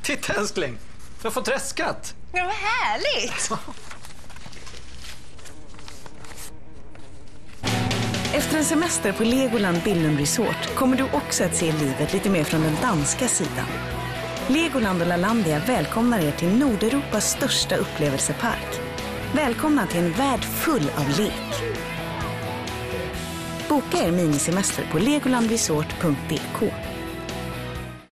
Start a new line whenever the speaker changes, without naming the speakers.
Titta älskling, jag har fått träskat.
Ja, vad härligt!
Efter en semester på Legoland Billund Resort kommer du också att se livet lite mer från den danska sidan. Legoland och Lalandia välkomnar er till Nordeuropas största upplevelsepark. Välkomna till en värld full av lek. Boka er minisemester på legolandresort.dk.